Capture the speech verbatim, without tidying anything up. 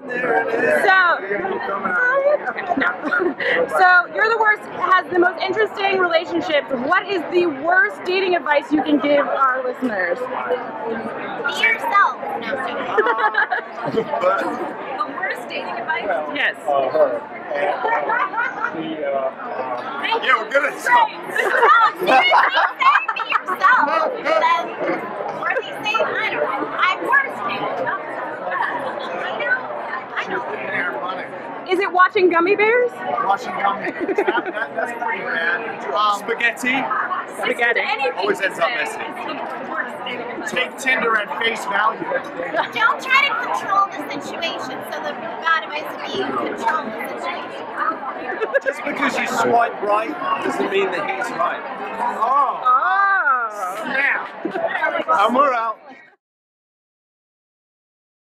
So, so you're the worst, has the most interesting relationships. What is the worst dating advice you can give our listeners? Be yourself. No, the worst dating advice? Yes. Uh, her. Yeah, we're gonna No, seriously, say be yourself. Then, or they say, I don't know, I'm worst dating. I know. I know. Is it watching Gummy Bears? Watching gummy bears. That, that, that's pretty bad. Um, Spaghetti. Spaghetti. Always ends up messy. Take Tinder at face value. Don't try to control the situation. So the bad advice would be control the situation. Just because you swipe right doesn't mean that he's right. Oh. Snap. And we're out.